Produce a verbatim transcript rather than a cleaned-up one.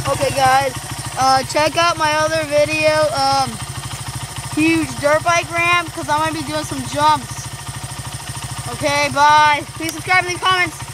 Okay, guys, uh, check out my other video, um, huge dirt bike ramp, because I'm going to be doing some jumps. Okay, bye. Please subscribe and leave comments.